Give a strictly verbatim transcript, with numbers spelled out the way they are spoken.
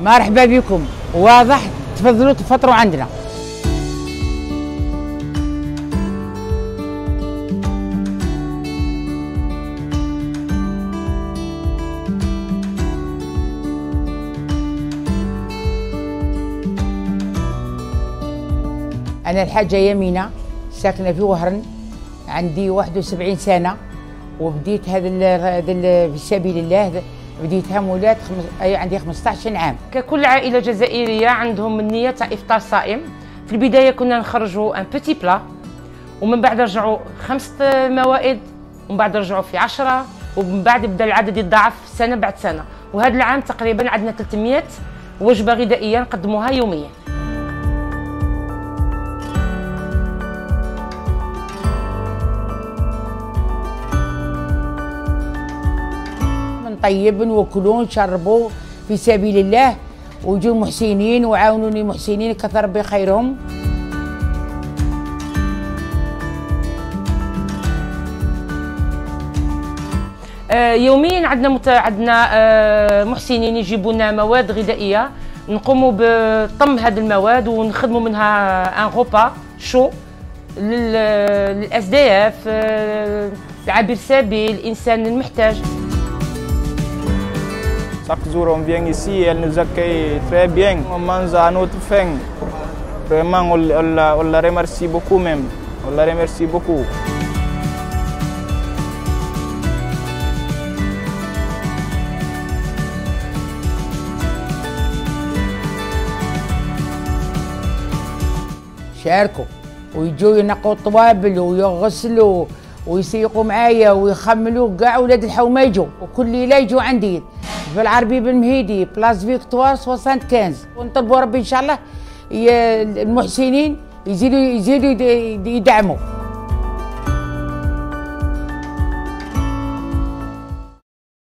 مرحبا بكم، واضح تفضلوا تفطروا عندنا. أنا الحاجة يمينة ساكنة في وهران، عندي واحد وسبعين سنة، وبديت هذا في سبيل الله بديتها مولات خمس... أي عندي خمسطاش عام. ككل عائلة جزائرية عندهم النية تاع إفطار صائم. في البداية كنا نخرجوا ان بوتي بلا، ومن بعد رجعوا خمس موائد، ومن بعد رجعوا في عشرة، ومن بعد بدا العدد يتضاعف سنة بعد سنة. وهذا العام تقريبا عندنا ثلاثمائة وجبة غذائية نقدموها يوميا. طيب وكلوا نشربوا في سبيل الله، ويجوا محسنين وعاونوني محسنين كثر بخيرهم. يوميا عندنا مت... عندنا محسنين يجيبوا لنا مواد غذائيه، نقوموا بطم هذه المواد ونخدموا منها ان غوبا شو للاس دي اف، عابر سبيل، الانسان المحتاج. Chaque jour on vient ici, elle nous accueille très bien, on mange à notre faim. Vraiment, on, on, la, on la remercie beaucoup même, on la remercie beaucoup. شاركوا ويجوا ينقوا الطوابل ويغسلوا ويسيقوا معايا ويخملوا كاع ولاد الحومه يجوا، وكل ليله يجوا عندي في العربي بن مهيدي بلاص فيكتوار خمسة وستين. ونطلبوا ربي ان شاء الله المحسنين يزيدوا يزيدوا يدعموا.